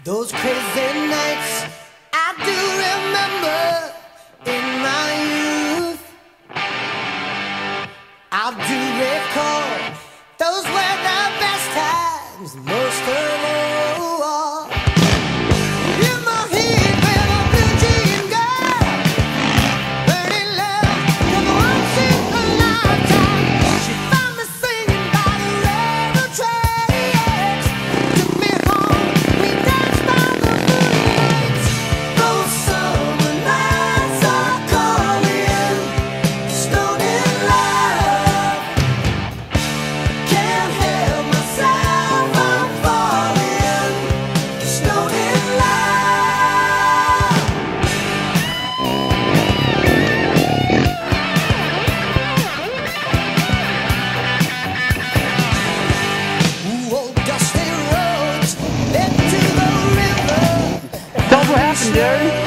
Those crazy nights I do remember in my youth. I do recall those were the best times, most of all. In my head, with a blue jean girl, burning love for once in a lifetime. She found me singing by the railroad tracks, took me home, we danced by the moonlight. Those summer nights are calling, stoned in love. Can't help myself, I'm falling, stoned in love. Ooh, old dusty roads led to the river. Tell us what happened, Jerry.